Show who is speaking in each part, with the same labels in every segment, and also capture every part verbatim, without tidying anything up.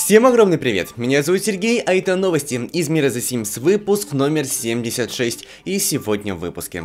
Speaker 1: Всем огромный привет, меня зовут Сергей, а это новости из мира The Sims, выпуск номер семьдесят шесть, и сегодня в выпуске.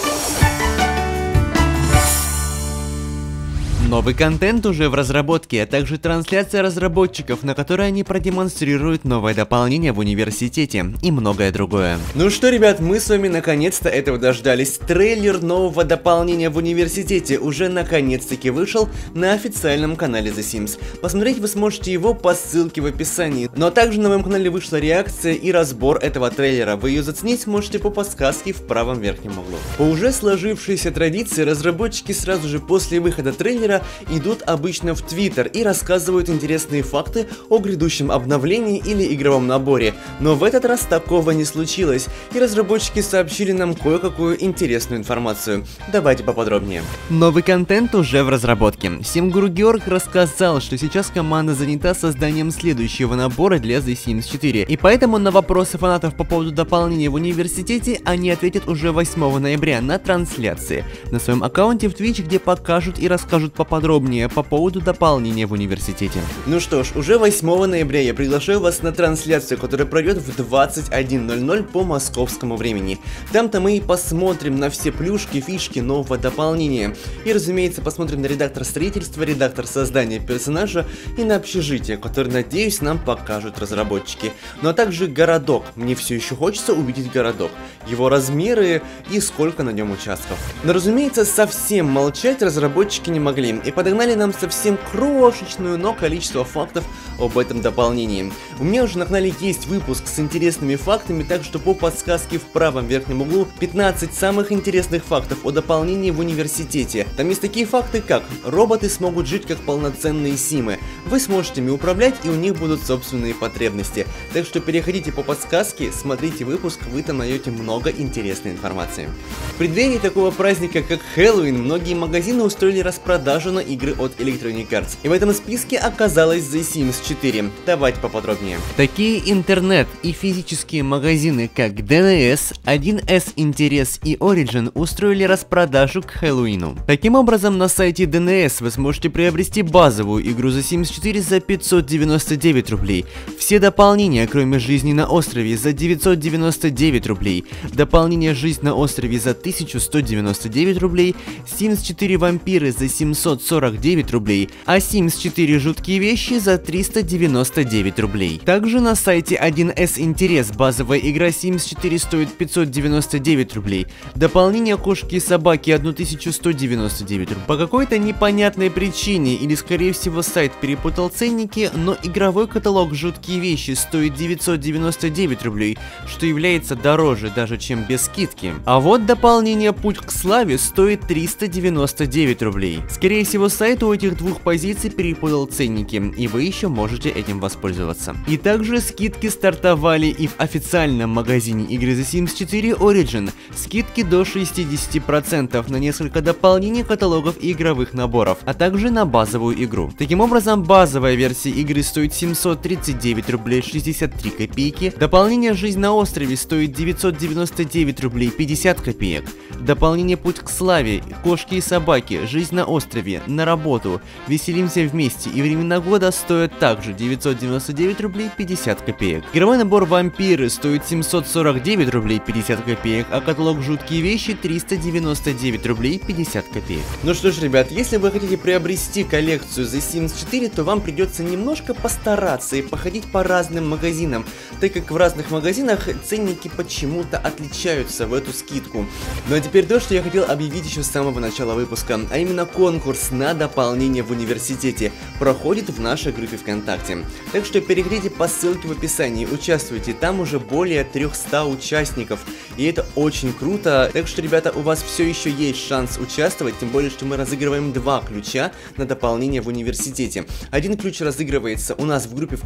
Speaker 1: Новый контент уже в разработке, а также трансляция разработчиков, на которой они продемонстрируют новое дополнение в университете и многое другое. Ну что, ребят, мы с вами наконец-то этого дождались. Трейлер нового дополнения в университете уже наконец-таки вышел на официальном канале The Sims. Посмотреть вы сможете его по ссылке в описании. Но также на моем канале вышла реакция и разбор этого трейлера. Вы ее заценить сможете по подсказке в правом верхнем углу. По уже сложившейся традиции, разработчики сразу же после выхода трейлера идут обычно в Твиттер и рассказывают интересные факты о грядущем обновлении или игровом наборе, но в этот раз такого не случилось, и разработчики сообщили нам кое-какую интересную информацию. Давайте поподробнее. Новый контент уже в разработке. Симгуру Георг рассказал, что сейчас команда занята созданием следующего набора для The Sims четыре, и поэтому на вопросы фанатов по поводу дополнения в университете они ответят уже восьмого ноября на трансляции на своем аккаунте в Twitch, где покажут и расскажут по подробнее по поводу дополнения в университете. Ну что ж, уже восьмого ноября я приглашаю вас на трансляцию, которая пройдет в двадцать один ноль ноль по московскому времени. Там-то мы и посмотрим на все плюшки, фишки нового дополнения. И, разумеется, посмотрим на редактор строительства, редактор создания персонажа и на общежитие, которое, надеюсь, нам покажут разработчики. Ну а также городок. Мне все еще хочется увидеть городок, его размеры и сколько на нем участков. Но, разумеется, совсем молчать разработчики не могли и подогнали нам совсем крошечную, но количество фактов об этом дополнении. У меня уже на канале есть выпуск с интересными фактами, так что по подсказке в правом верхнем углу пятнадцать самых интересных фактов о дополнении в университете. Там есть такие факты, как роботы смогут жить как полноценные симы, вы сможете ими управлять и у них будут собственные потребности. Так что переходите по подсказке, смотрите выпуск, вы там найдете много интересной информации. В преддверии такого праздника, как Хэллоуин, многие магазины устроили распродажу на игры от Electronic Arts. И в этом списке оказалась The Sims четыре. Давайте поподробнее. Такие интернет и физические магазины, как ди эн эс, один эс Интерес и Origin устроили распродажу к Хэллоуину. Таким образом, на сайте ди эн эс вы сможете приобрести базовую игру The Sims четыре за пятьсот девяносто девять рублей, все дополнения, кроме жизни на острове, за девятьсот девяносто девять рублей, дополнение жизнь на острове за тысячу сто девяносто девять рублей, Sims четыре вампиры за семьсот сорок девять рублей, а Sims четыре жуткие вещи за триста девяносто девять рублей. Также на сайте один эс Интерес базовая игра Sims четыре стоит пятьсот девяносто девять рублей, дополнение кошки и собаки тысячу сто девяносто девять рублей. По какой-то непонятной причине, или скорее всего сайт перепутал ценники, но игровой каталог жуткие вещи стоит девятьсот девяносто девять рублей, что является дороже даже чем без скидки. А вот дополнение Путь к славе стоит триста девяносто девять рублей. Скорее всего, сайт у этих двух позиций перепутал ценники, и вы еще можете этим воспользоваться. И также скидки стартовали и в официальном магазине игры The Sims четыре Origin. Скидки до шестидесяти процентов на несколько дополнений, каталогов и игровых наборов, а также на базовую игру. Таким образом, базовая версия игры стоит семьсот тридцать девять рублей шестьдесят три копейки, дополнение Жизнь на острове стоит девятьсот девяносто девять рублей пятьдесят копеек, дополнение Путь к славе, Кошки и собаки, Жизнь на острове, На работу, Веселимся вместе и Времена года стоят также девятьсот девяносто девять рублей пятьдесят копеек. Игровой набор Вампиры стоит семьсот сорок девять рублей пятьдесят копеек, а каталог Жуткие вещи триста девяносто девять рублей пятьдесят копеек. Ну что ж, ребят, если вы хотите приобрести коллекцию The Sims четыре, то вам придется немножко постараться и походить по разным магазинам, так как в разных магазинах ценники почему-то отличаются в эту скидку. Ну а теперь то, что я хотел объявить еще с самого начала выпуска, а именно конкурс на дополнение в университете проходит в нашей группе ВКонтакте. Так что переходите по ссылке в описании, участвуйте, там уже более трёхсот участников, и это очень круто. Так что, ребята, у вас все еще есть шанс участвовать, тем более, что мы разыгрываем два ключа на дополнение в университете. Один ключ разыгрывается у нас в группе ВКонтакте,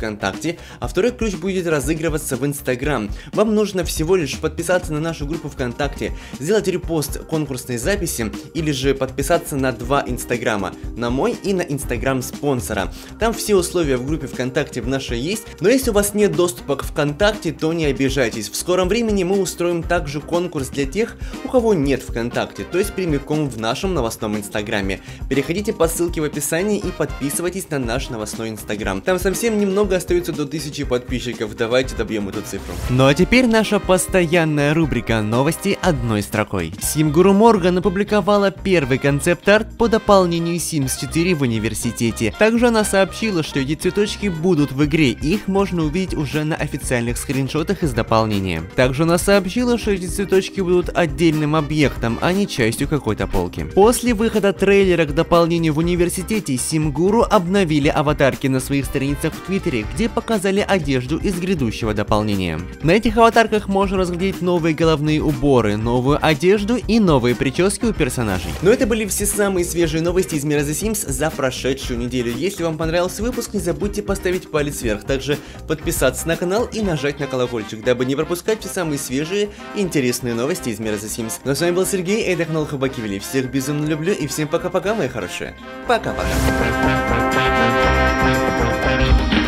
Speaker 1: ВКонтакте, а второй ключ будет разыгрываться в Инстаграм. Вам нужно всего лишь подписаться на нашу группу ВКонтакте, сделать репост конкурсной записи или же подписаться на два Инстаграма, на мой и на Инстаграм спонсора. Там все условия в группе ВКонтакте в нашей есть, но если у вас нет доступа к ВКонтакте, то не обижайтесь. В скором времени мы устроим также конкурс для тех, у кого нет ВКонтакте, то есть прямиком в нашем новостном Инстаграме. Переходите по ссылке в описании и подписывайтесь на наш новостной Инстаграм. Там совсем немного остается до тысячи подписчиков, давайте добьем эту цифру. Ну а теперь наша постоянная рубрика «Новости одной строкой». Симгуру Морган опубликовала первый концепт-арт по дополнению Sims четыре в университете. Также она сообщила, что эти цветочки будут в игре, их можно увидеть уже на официальных скриншотах из дополнения. Также она сообщила, что эти цветочки будут отдельным объектом, а не частью какой-то полки. После выхода трейлера к дополнению в университете, Симгуру обновили аватарки на своих страницах в Твиттере, где показали одежду из грядущего дополнения. На этих аватарках можно разглядеть новые головные уборы, новую одежду и новые прически у персонажей. Но это были все самые свежие новости из мира The Sims за прошедшую неделю. Если вам понравился выпуск, не забудьте поставить палец вверх, также подписаться на канал и нажать на колокольчик, дабы не пропускать все самые свежие и интересные новости из мира The Sims. Ну а с вами был Сергей, это канал Хабакивили. Всех безумно люблю и всем пока-пока, мои хорошие. Пока-пока.